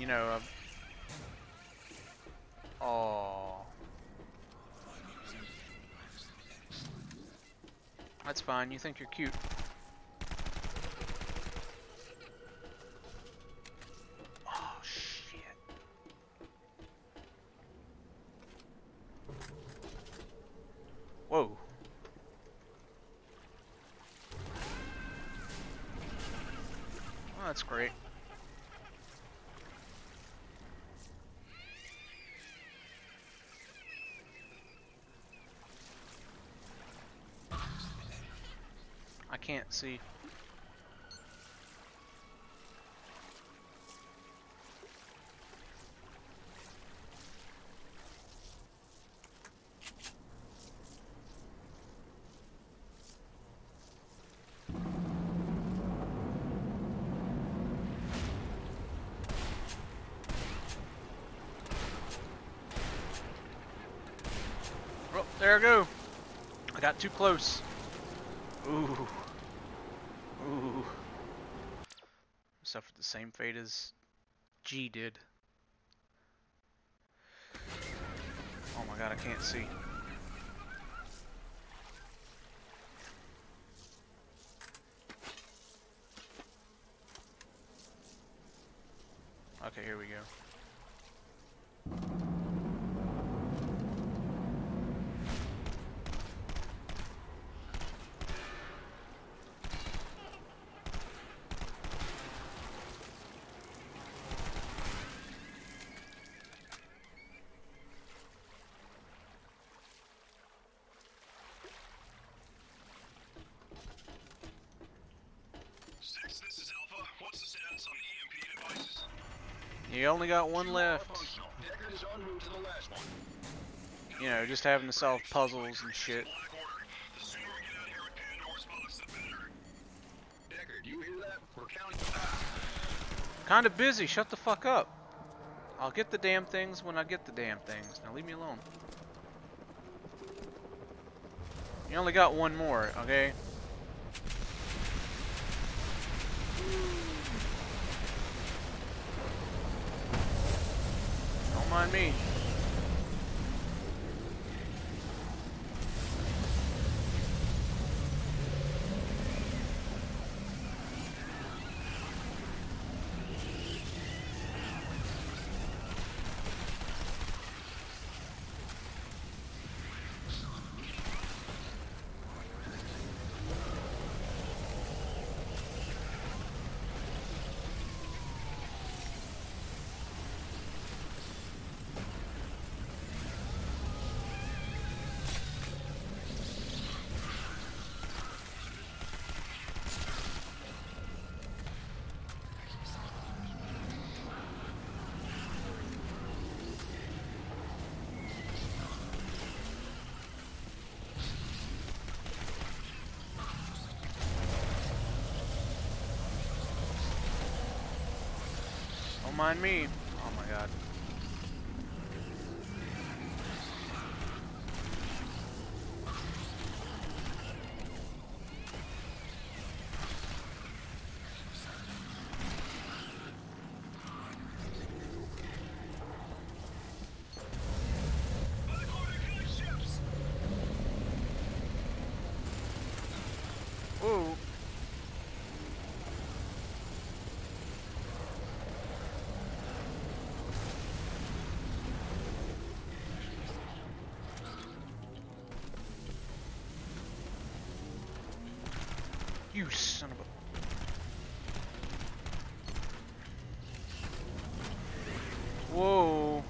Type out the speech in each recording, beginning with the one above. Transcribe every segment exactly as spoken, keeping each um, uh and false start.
you know, uh, oh, that's fine. You think you're cute. Oh shit! Whoa. Oh, that's great. I can't see. Oh, there I go. I got too close. Ooh. Ooh. Suffered the same fate as G did. Oh my god, I can't see. Okay, here we go. This is Alpha. What's the status on the E M P devices? You only got one left. Deckard is en route to the last one. You know, just having to solve puzzles and shit. The sooner we get out here with Pandora's box, the better. Deckard, you hear that? We're counting. Kinda busy, shut the fuck up. I'll get the damn things when I get the damn things. Now leave me alone. You only got one more, okay? Don't mind me. Don't mind me. Oh my god. Whoa. You son of a... Whoa.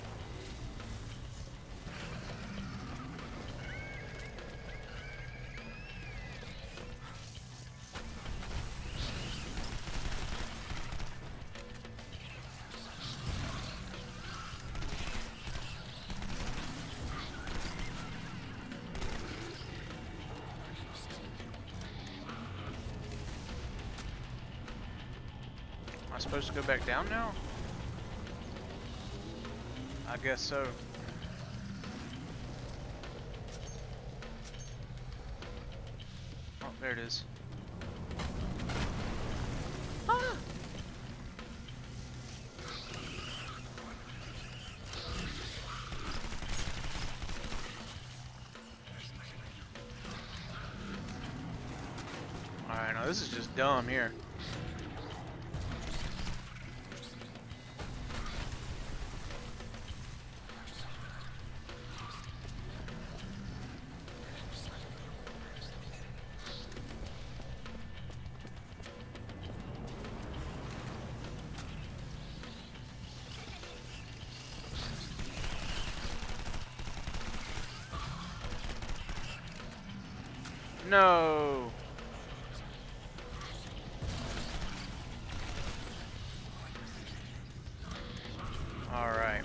Am I supposed to go back down now? I guess so. Oh, there it is. Ah! No, this is just dumb here. No. All right.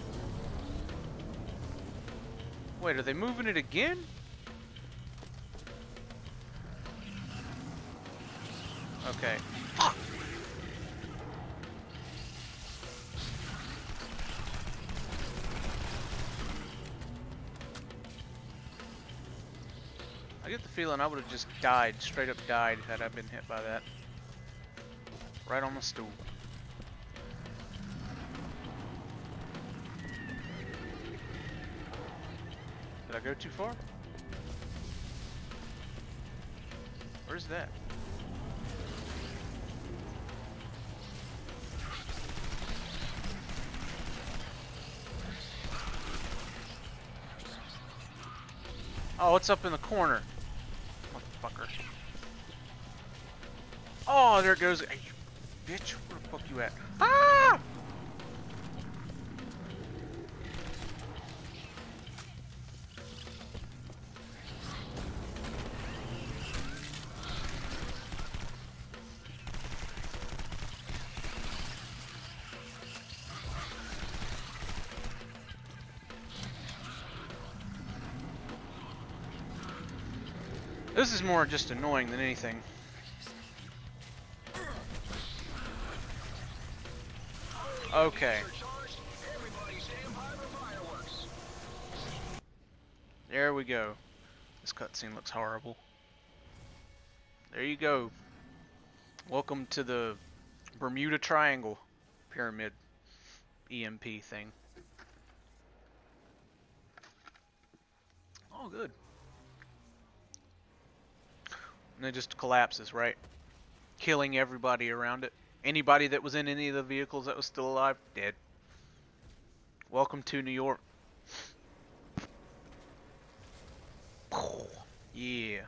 Wait, are they moving it again? Okay. Fuck. I get the feeling I would have just died, straight up died, had I been hit by that. Right on the stool. Did I go too far? Where's that? Oh, it's up in the corner. Motherfucker. Oh, there it goes. Hey, you bitch. Where the fuck you at? Ah! This is more just annoying than anything. Okay. There we go. This cutscene looks horrible. There you go. Welcome to the Bermuda Triangle Pyramid E M P thing. Oh, good. And it just collapses, right? Killing everybody around it. Anybody that was in any of the vehicles that was still alive, dead. Welcome to New York. Yeah.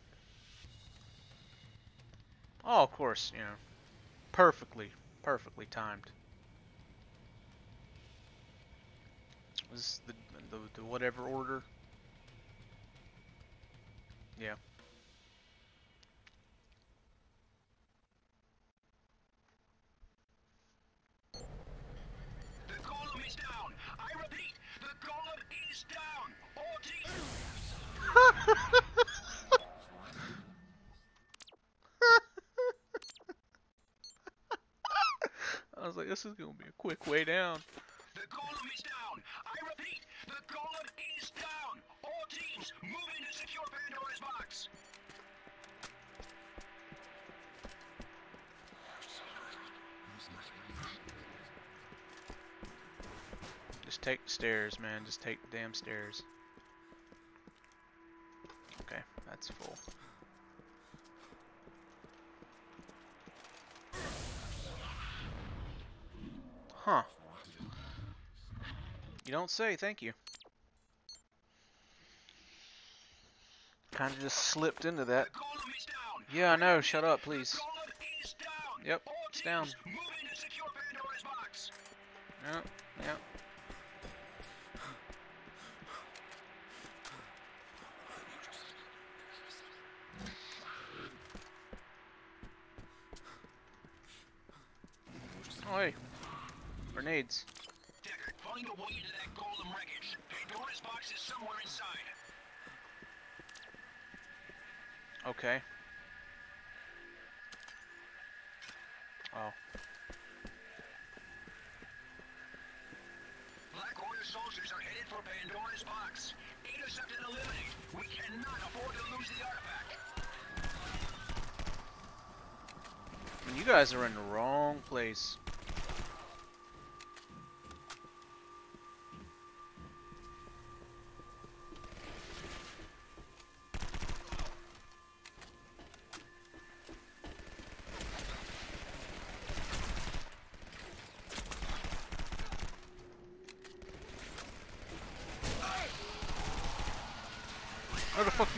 Oh, of course, you know. Perfectly, perfectly timed. Was this the, the, the whatever order? Yeah. The golem is down. I repeat, the golem is down. All teams. I was like, this is gonna be a quick way down. The golem is down. I repeat, the golem is down. All teams, move in to secure Pandora's box. Just take the stairs, man. Just take the damn stairs. Okay, that's full. Huh. You don't say, thank you. Kinda just slipped into that. The golem is down. Yeah, I know. Shut up, please. The golem is down. Yep, All it's teams, down. move in to secure Pandora's box. Yep, yep. Oh, hey. Grenades. Deckard, find a way into that golem wreckage. Pandora's box is somewhere inside. Okay. Oh. Black Order soldiers are headed for Pandora's box. Intercept and eliminate. We cannot afford to lose the artifact. You guys are in the wrong place.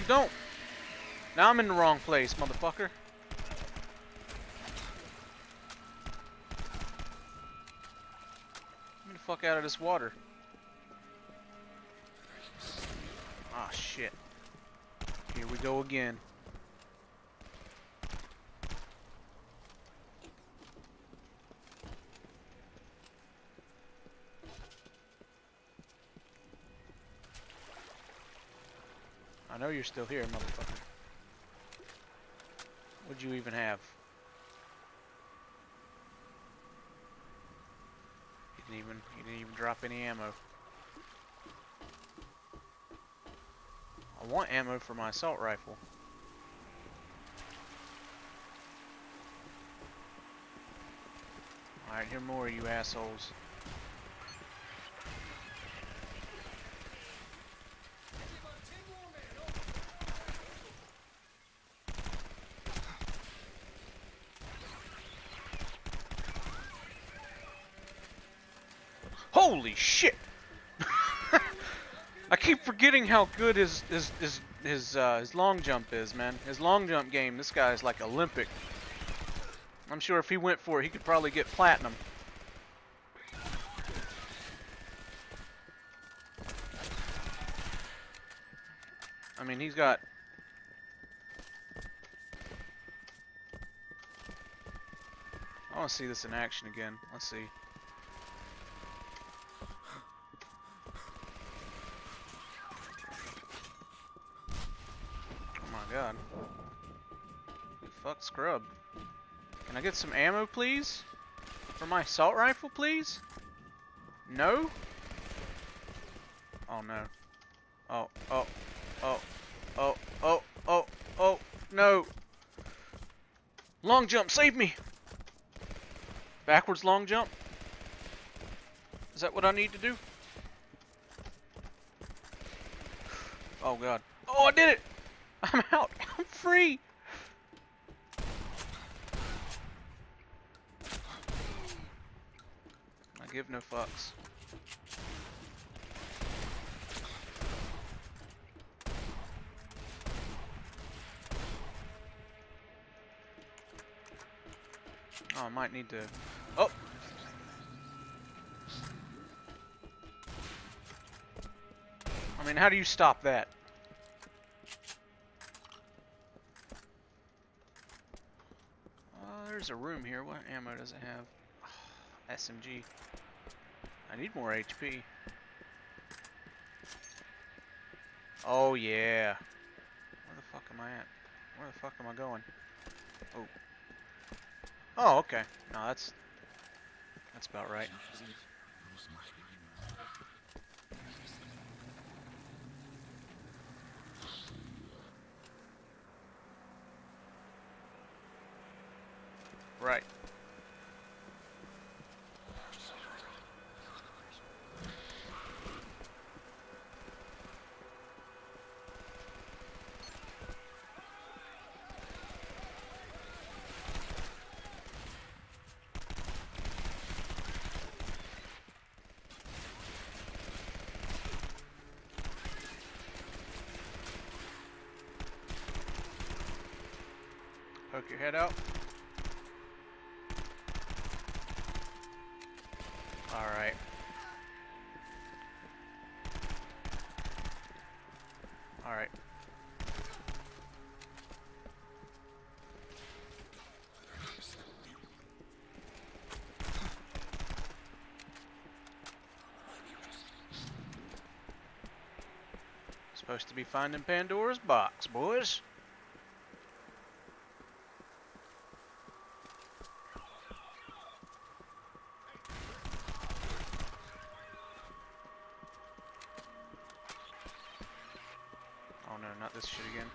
don't. Now I'm in the wrong place, motherfucker. Get the fuck out of this water. Ah, shit. Here we go again. I know you're still here, motherfucker. What'd you even have? You didn't even you didn't even drop any ammo. I want ammo for my assault rifle. Alright, here more, you assholes. Holy shit! I keep forgetting how good his his his his, uh, his long jump is, man. His long jump game, this guy is like Olympic. I'm sure if he went for it, he could probably get platinum. I mean, he's got... I want to see this in action again. Let's see. Oh my god. Fuck scrub. Can I get some ammo, please? For my assault rifle, please? No? Oh no. Oh, oh, oh, oh, oh, oh, oh, no. Long jump, save me! Backwards long jump? Is that what I need to do? Oh god. Oh, I did it! I'm out! I'm free! I give no fucks. Oh, I might need to... Oh! I mean, how do you stop that? Uh, there's a room here. What ammo does it have? Oh, S M G. I need more H P. Oh, yeah. Where the fuck am I at? Where the fuck am I going? Oh. Oh, okay. No, that's... That's about right. Right. Poke your head out. Alright. Alright. Supposed to be finding Pandora's box, boys. Oh no, not this shit again.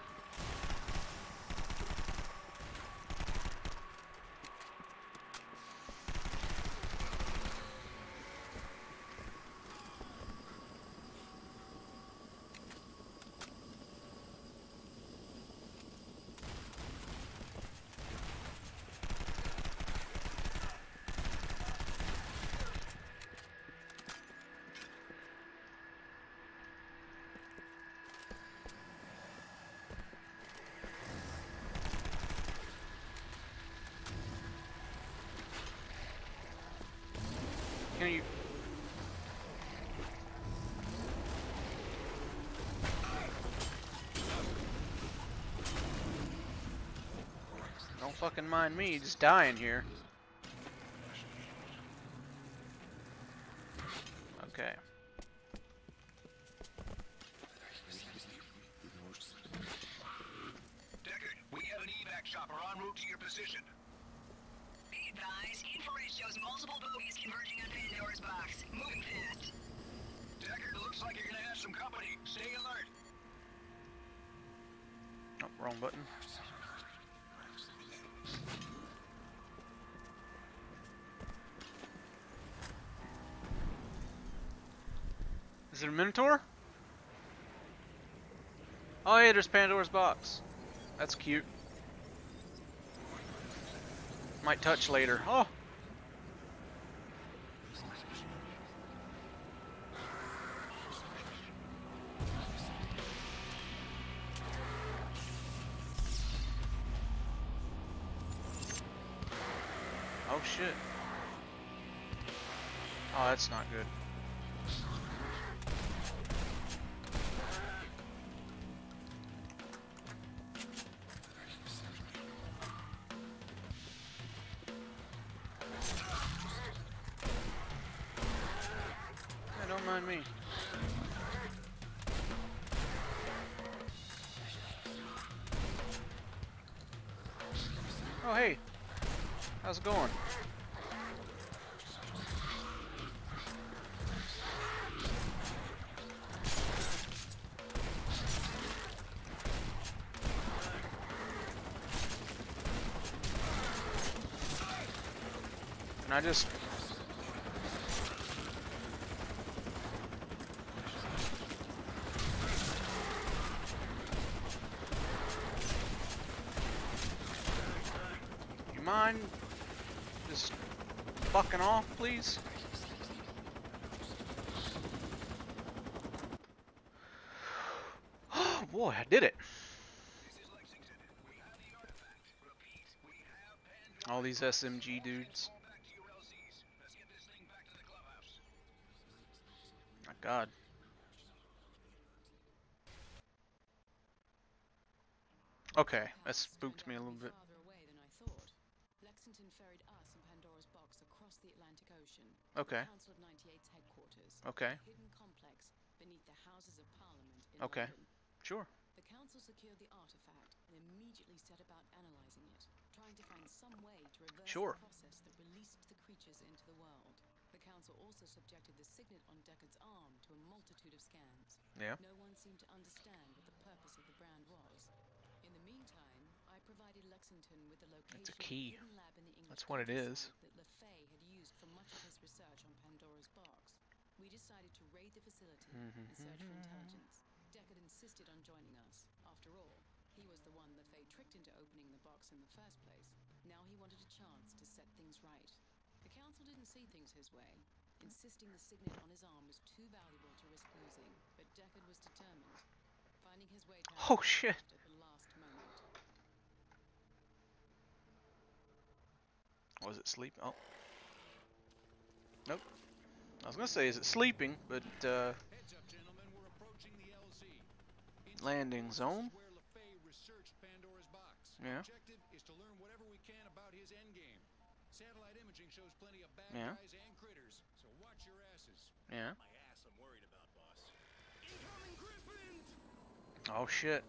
Don't fucking mind me, just dying here. Okay. Deckard, we have an evac chopper en route to your position. Be advised, infrared shows multiple bogies converging on Pandora's box. Moving fast. Deckard, it looks like you're gonna have some company. Stay alert. Oh, wrong button. Is it a Minotaur? Oh yeah, there's Pandora's box. That's cute. Might touch later. Oh! Oh shit. Oh, that's not good. Yeah, don't mind me. Oh hey, how's it going? And I just you mind just fucking off, please? Oh boy, I did it. This is Lexington. We have the artifact. Repeat, we have Pandora. All these S M G dudes. Fall back to your L Zs. Let's get this thing back to the clubhouse. My God. Okay, that spooked me a little bit. Farther away than I thought. Lexington ferried us and Pandora's box across the Atlantic Ocean. Okay. The Council of ninety-eight's headquarters. Okay. A hidden complex beneath the Houses of Parliament in Okay. London. Sure. The council secured the artifact and immediately set about analyzing it, trying to find some way to reverse Sure. the process that released the creatures into the world. The council also subjected the signet on Deckard's arm to a multitude of scans. Yeah. No one seemed to understand what the purpose of the brand was. In the meantime, I provided Lexington with the location It's a key. of the hidden lab in the English That's what it is. countryside that LaFay had used for much of his research on Pandora's box. We decided to raid the facility and search for intelligence. Deckard insisted on joining us. After all, he was the one LaFay tricked into opening the box in the first place. Now he wanted a chance to set things right. The council didn't see things his way, insisting the signet on his arm was too valuable to risk losing. But Deckard was determined, finding his way to Oh shit. at the last moment. Was it sleep? Oh. Nope. I was gonna say, is it sleeping? But uh, Heads up, gentlemen. We're approaching the L Z. Inside landing this zone. is where LaFay researched Pandora's box. Yeah. Objective is to learn whatever we can about his endgame. Satellite imaging shows plenty of bad Yeah. guys and critters, so watch your asses. Yeah. My ass, I'm worried about, boss. Incoming Griffons! Oh shit.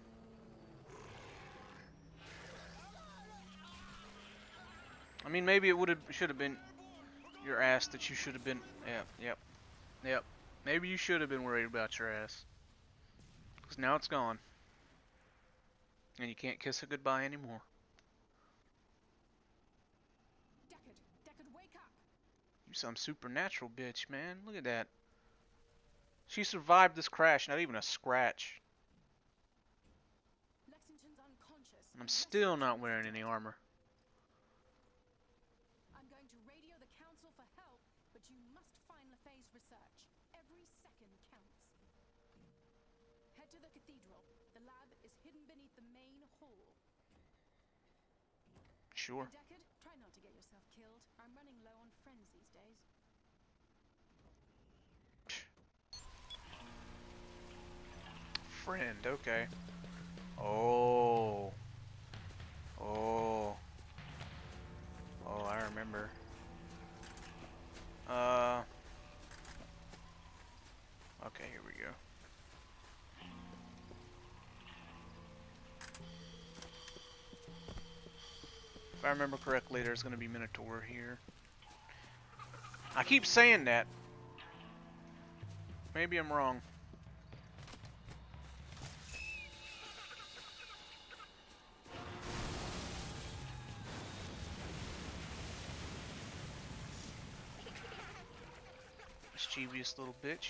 I mean, maybe it would have should have been your ass that you should have been. Yeah. Yep. Yep. Maybe you should have been worried about your ass. Because now it's gone. And you can't kiss it goodbye anymore. Deckard! Deckard, wake up! You some supernatural bitch, man. Look at that. She survived this crash, not even a scratch. Lexington's unconscious. And I'm still not wearing any armor. I'm going to radio the council for help, but you must find LaFay's research. Every second counts. Head to the cathedral. The lab is hidden beneath the main hall. Sure. Deckard, try not to get yourself killed. I'm running low on friends these days. Friend, okay. Oh. Oh. If I remember correctly, there's going to be Minotaur here. I keep saying that. Maybe I'm wrong. Mischievous little bitch.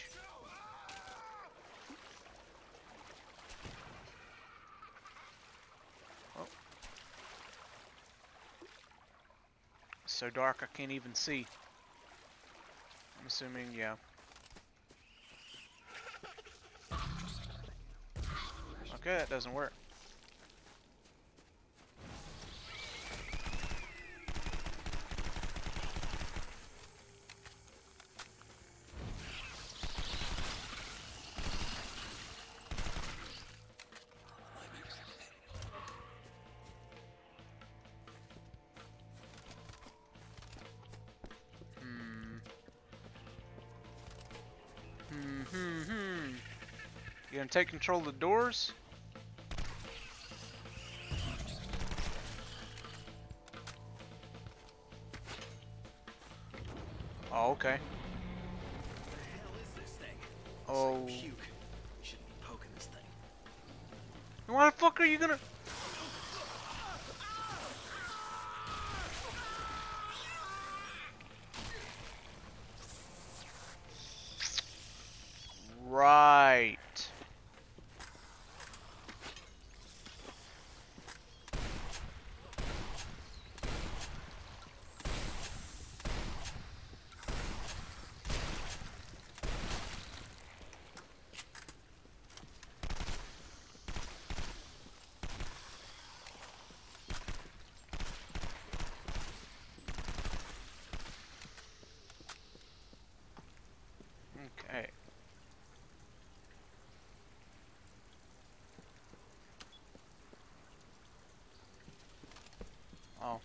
Oh. It's so dark I can't even see. I'm assuming, yeah. Okay, that doesn't work. Hmm, hmm, hmm. You gonna take control of the doors? Oh, okay. What the hell is this thing? Oh. It's like puke. Shouldn't be poking this thing. Why the fuck are you gonna... Right. Okay. Oh.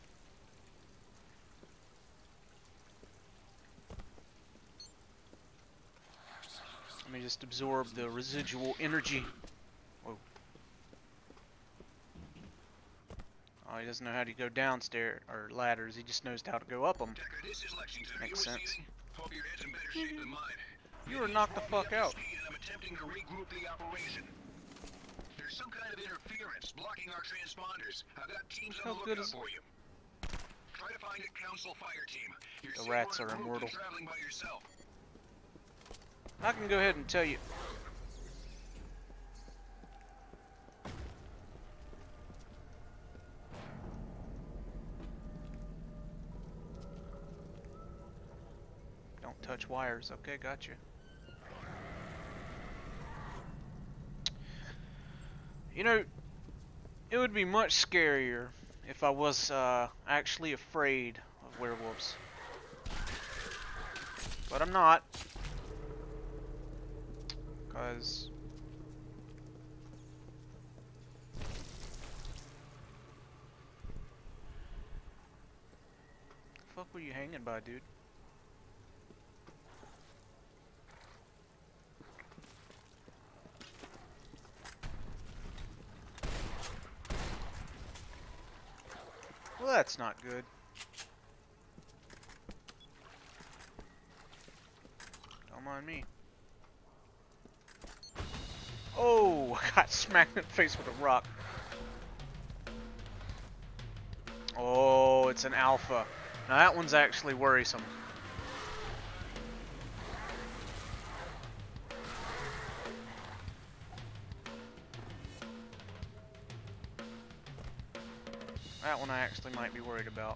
Let me just absorb the residual energy. Whoa. Oh, he doesn't know how to go downstairs or ladders. He just knows how to go up them. Deckard, this is Lexington. Makes You sense. receiving? Hope your head's in better shape than mine. You were knocked the fuck out. I'm attempting to regroup the operation. There's some kind of interference blocking our transponders. I've got teams on How the good lookout is- for you. Try to find a council fire team. You're The safer rats in a are group immortal. than traveling by yourself. I can go ahead and tell you. Don't touch wires. Okay, gotcha. You know, it would be much scarier if I was uh, actually afraid of werewolves. But I'm not. Because... the fuck were you hanging by, dude? Well, that's not good. Don't mind me. Oh, I got smacked in the face with a rock. Oh, it's an alpha. Now that one's actually worrisome. That one I actually might be worried about.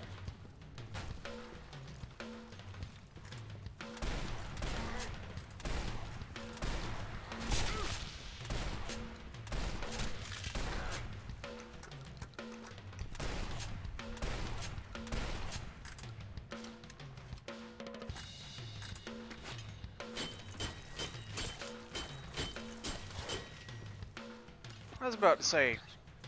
I was about to say,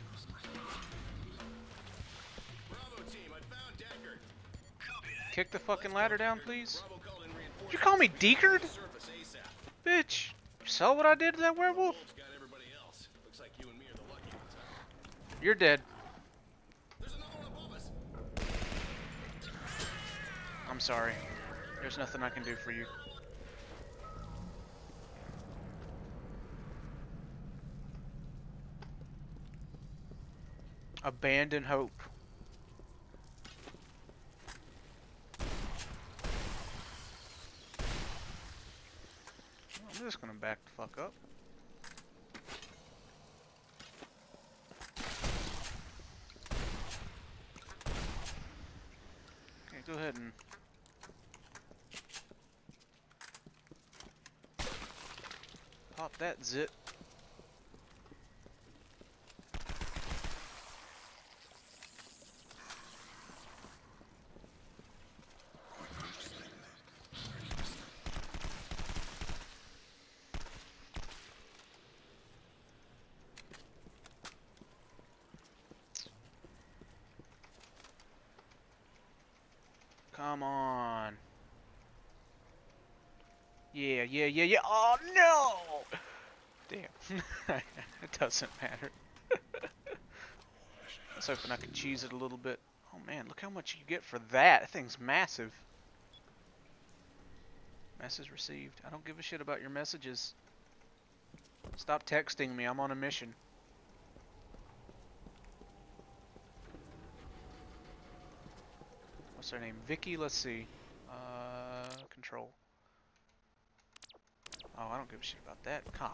Bravo team, I found Deckard. Copy that. kick the fucking ladder down, please. Bravo called in reinforcements. Did you call me Deckard? Surface ASAP. Bitch, you saw what I did to that werewolf? Wolves got everybody else. Looks like you and me are the lucky ones. Huh? You're dead. There's another one above us. I'm sorry. There's nothing I can do for you. Abandon hope. I'm just gonna back the fuck up. Okay, go ahead and pop that zit. Come on. Yeah, yeah, yeah, yeah. Oh no! Damn. It doesn't matter. I was hoping I could cheese it a little bit. Oh man, look how much you get for that. That thing's massive. Message received. I don't give a shit about your messages. Stop texting me. I'm on a mission. What's her name? Vicky, let's see. Uh, control. Oh, I don't give a shit about that. God.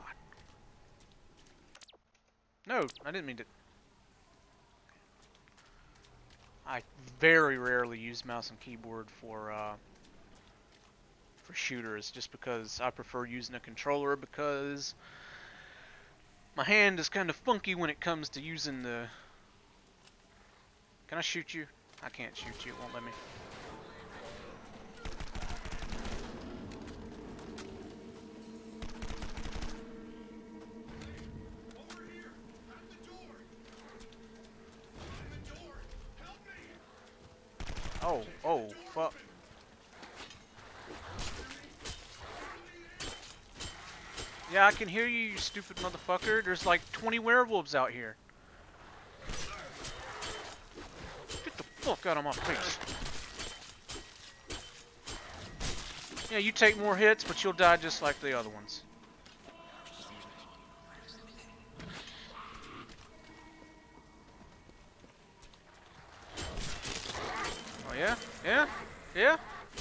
No, I didn't mean to. I very rarely use mouse and keyboard for, uh, for shooters, just because I prefer using a controller, because my hand is kind of funky when it comes to using the... Can I shoot you? I can't shoot you, it won't let me. Over here! At the door! At the door! Help me! Oh, oh, fuck. Yeah, I can hear you, you stupid motherfucker. There's like twenty werewolves out here. Get the fuck out of my face. Yeah, you take more hits, but you'll die just like the other ones. Oh yeah? Yeah? Yeah?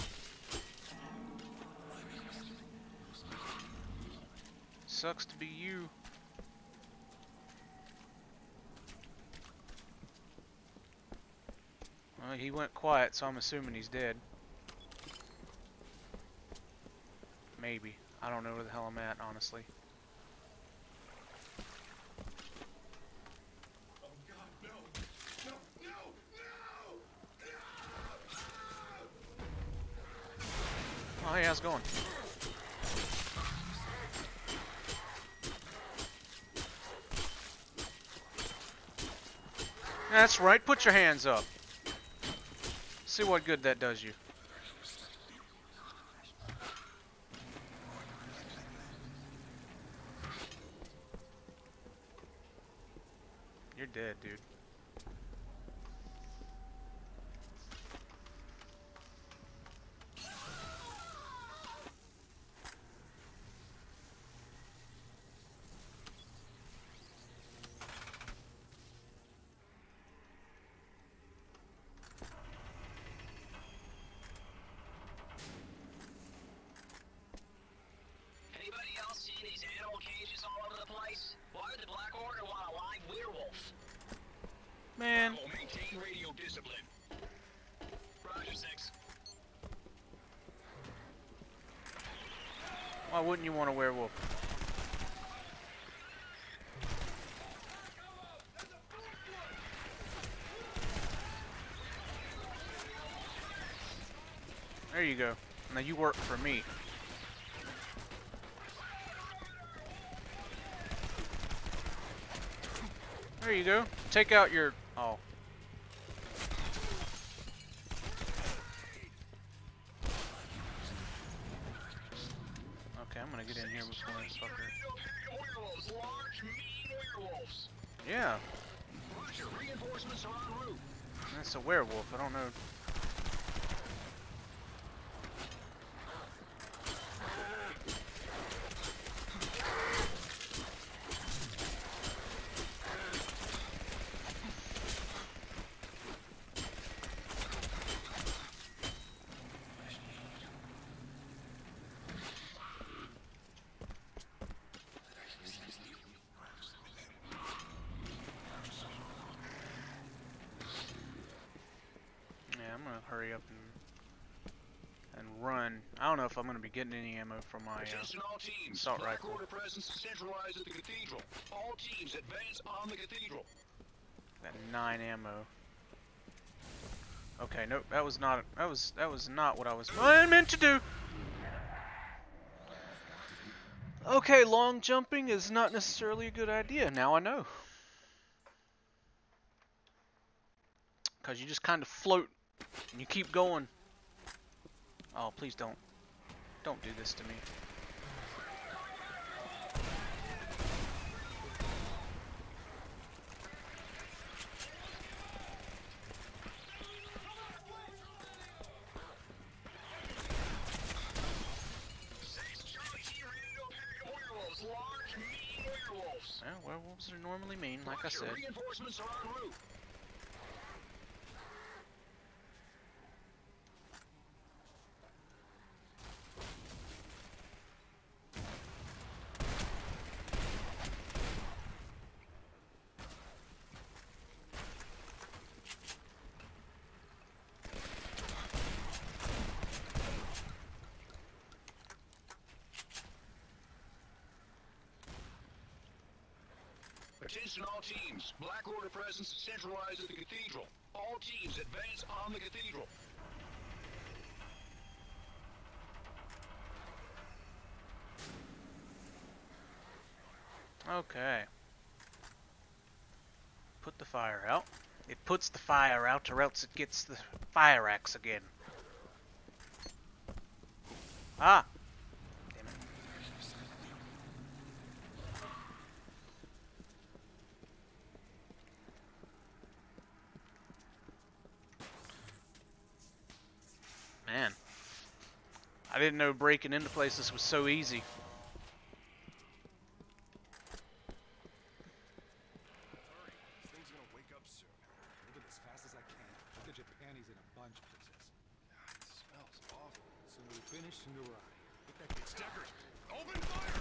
Sucks to be you. Well, he went quiet, so I'm assuming he's dead. Maybe. I don't know where the hell I'm at, honestly. Oh God, no! No! No! No! No! Oh, hey, how's it going? That's right, put your hands up. See what good that does you. You're dead, dude. Anybody else seeing these animal cages all over the place? Why would the Black Order want a live werewolf? Man. Bravo, maintain radio discipline. Roger, six. Why wouldn't you want a werewolf? There you go. Now you work for me. There you go. Take out your... Oh. Okay, I'm gonna get in here before this fucker... Werewolves, large, mean werewolves. Yeah, Roger, reinforcements are en route. that's a werewolf. I don't know. hurry up and, and run. I don't know if I'm going to be getting any ammo from my uh, Attention all teams. assault Black rifle. Order presence centralized at the cathedral. All teams advance on the cathedral. Got nine ammo. Okay, nope, that was not that was that was not what I was I meant to do. Okay, long jumping is not necessarily a good idea. Now I know. Cause you just kind of float and you keep going. Oh, please don't. Don't do this to me. Large, mean werewolves. Well, werewolves are normally mean, like I said. Reinforcements are en route. Attention all teams. Black Order presence is centralized at the cathedral. All teams advance on the cathedral. Okay. Put the fire out. It puts the fire out, or else it gets the fire axe again. Ah! Damn it. Man. I didn't know breaking into places was so easy. Thing's gonna wake up soon. Move it as fast as I can. I'll get your panties in a bunch, princess. It smells awful. Sooner we finish, sooner we're out. Get that kid. Deckard! Open fire!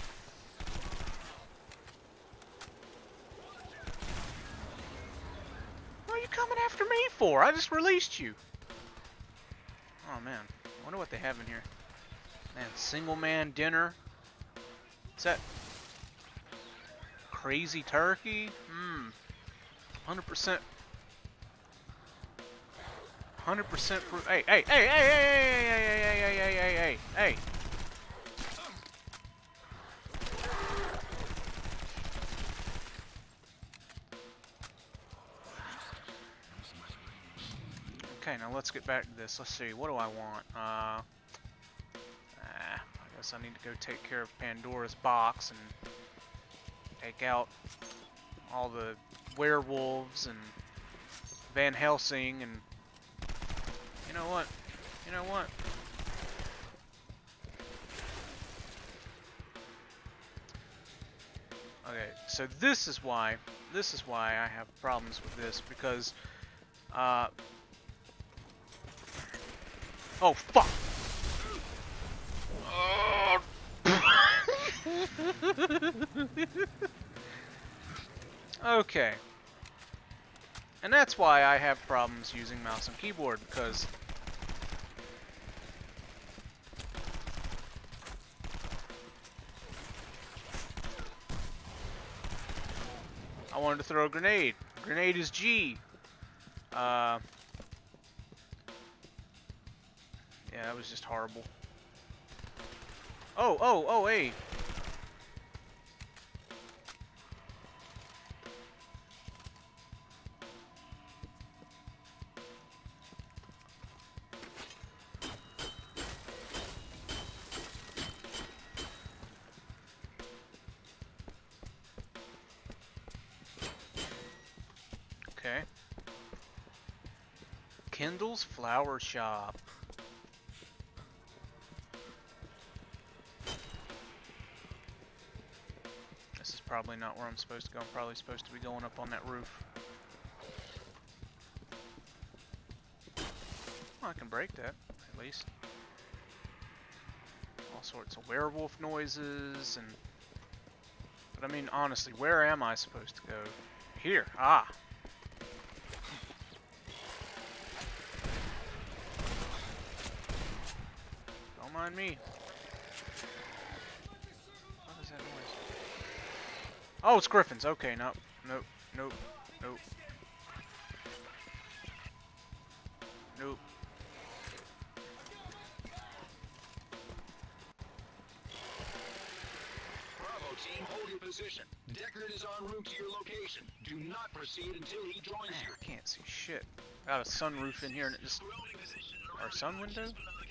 What are you coming after me for? I just released you. Oh man, I wonder what they have in here. Man, single man dinner. What's that? Crazy turkey? Mmm. one hundred percent. one hundred percent fruit. Hey, hey, hey, hey, hey, hey, hey, hey, hey, hey, hey, hey, hey, hey. Okay, now let's get back to this. Let's see, what do I want? Uh, ah, I guess I need to go take care of Pandora's box and take out all the werewolves and Van Helsing and you know what? You know what? Okay, so this is why this is why I have problems with this because uh oh fuck! Oh. Okay. And that's why I have problems using mouse and keyboard because I wanted to throw a grenade. Grenade is G. Uh Yeah, that was just horrible. Oh, oh, oh, hey. Okay. Kendall's Flower Shop. This is probably not where I'm supposed to go. I'm probably supposed to be going up on that roof. Well, I can break that, at least. All sorts of werewolf noises and... But I mean, honestly, where am I supposed to go? Here. Ah. mind me. What is that noise? Oh, it's Griffons. Okay, no, nope, nope, nope, nope. Bravo team, hold your position. Deckard is en route to your location. Do not proceed until he joins Man, you. I can't see shit. Got a sunroof in here and it just... Our sun window?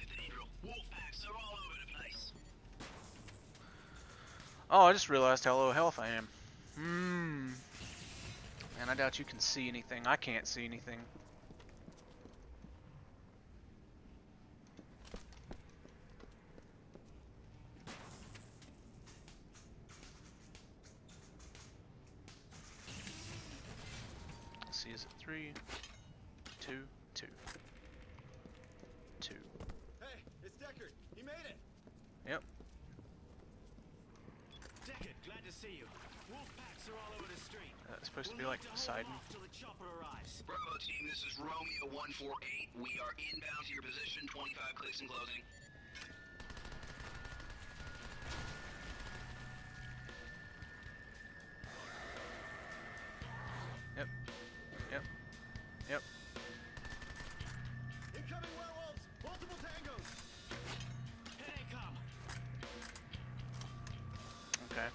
Oh, I just realized how low health I am. Hmm. Man, I doubt you can see anything. I can't see anything. Let's see, is it three, two, two, two? Hey, it's Deckard. He made it. Yep. Deckard, glad to see you. Wolf packs are all over the street. That's supposed to be like Poseidon. Till the chopper arrives. Bravo team, this is Romeo one four eight. We are inbound to your position. twenty-five clicks and closing. Yep. Yep. Yep. Incoming werewolves. Multiple tangos. Here they come. Okay.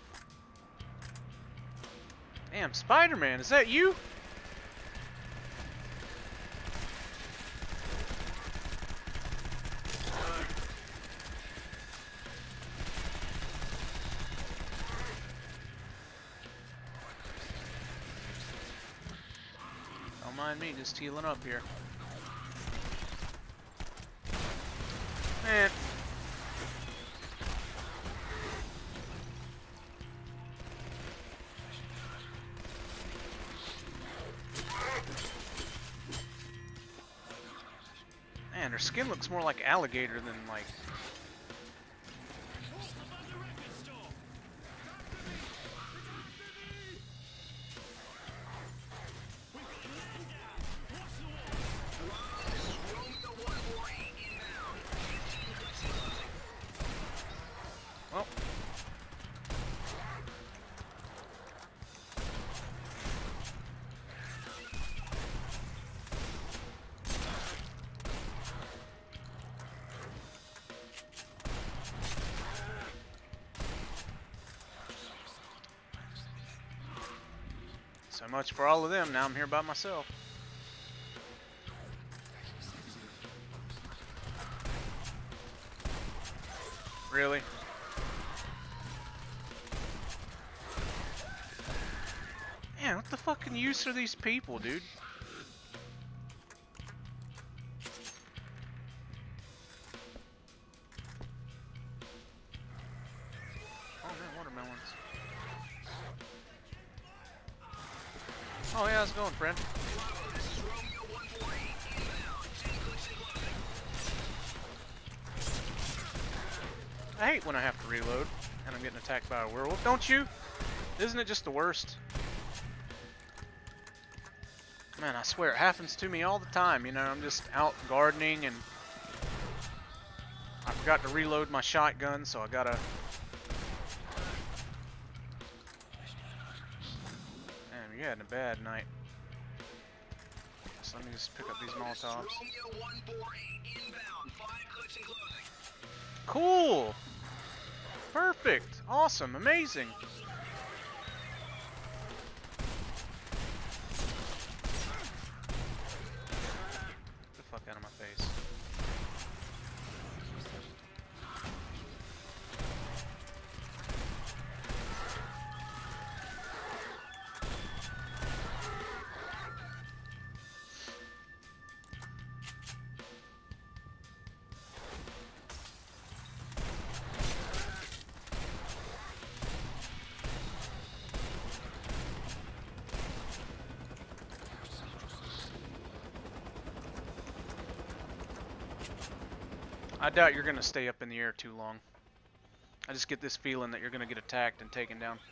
Damn, Spider-Man, is that you? Don't mind me, just healing up here. Man. Man, her skin looks more like alligator than like... Well. So much for all of them. Now I'm here by myself. Really? Man, what the fucking use are these people, dude? Oh man, watermelons. Oh yeah, how's it going, friend? I hate when I have to reload and I'm getting attacked by a werewolf, don't you? Isn't it just the worst? Man, I swear it happens to me all the time. You know, I'm just out gardening and I forgot to reload my shotgun, so I gotta... Damn, you're having a bad night. So let me just pick up these Molotovs. Cool! Perfect! Awesome! Amazing! Get the fuck out of my face. I doubt you're gonna stay up in the air too long. I just get this feeling that you're gonna get attacked and taken down.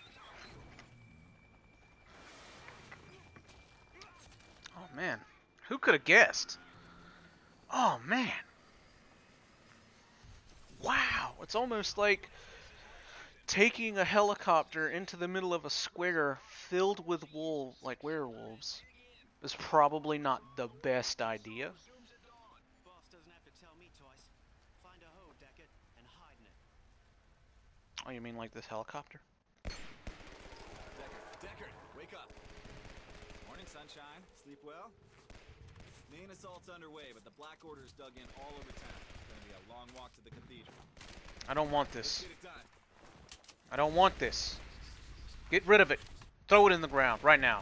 Oh man, who could have guessed? Oh man. Wow, it's almost like taking a helicopter into the middle of a square filled with wolves, like werewolves, is probably not the best idea. Boss doesn't have to tell me twice. Find a hole, Deckard, and hide in it. Oh, you mean like this helicopter? Deckard, Deckard, wake up. Morning, sunshine. Sleep well? Main assault's underway, but the Black Order's dug in all over town. It's gonna be a long walk to the cathedral. I don't want Let's this. get it done. I don't want this. Get rid of it. Throw it in the ground right now.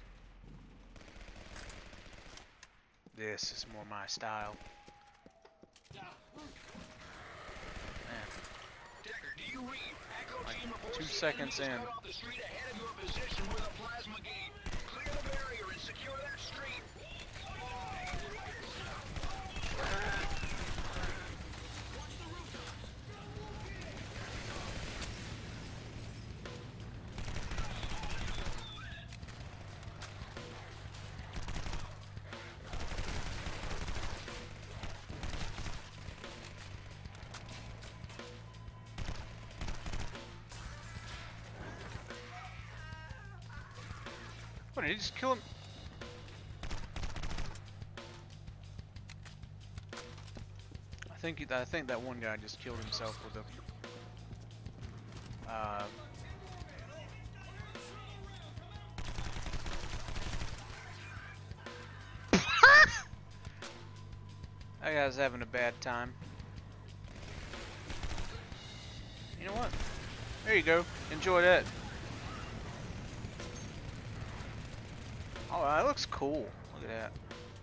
This is more my style. Man, Deckard, do you read? Echo Like team reports two the seconds enemy in. is cut off the street ahead of your position with a plasma gate. Clear the barrier and secure that street. what did he just kill him? I think he, I think that one guy just killed himself with a. Uh, that guy's having a bad time. You know what? There you go. Enjoy that. Oh, that looks cool. Look at that.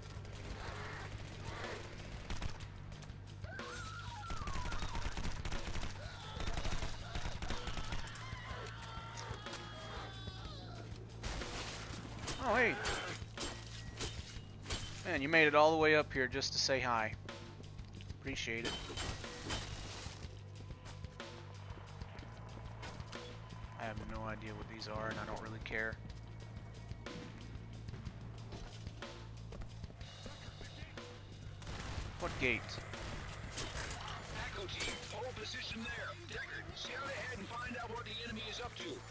Oh, hey. Man, you made it all the way up here just to say hi. Appreciate it. I have no idea what these are, and I don't really care. What gate? Echo team, hold position there. Deckard, scout ahead and find out what the enemy is up to.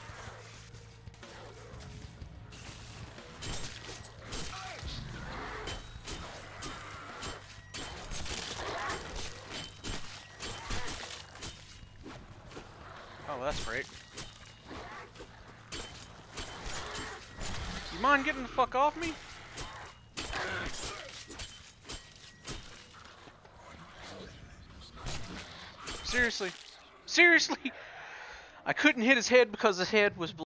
Oh, that's great. You mind getting the fuck off me? Seriously. Seriously! I couldn't hit his head because his head was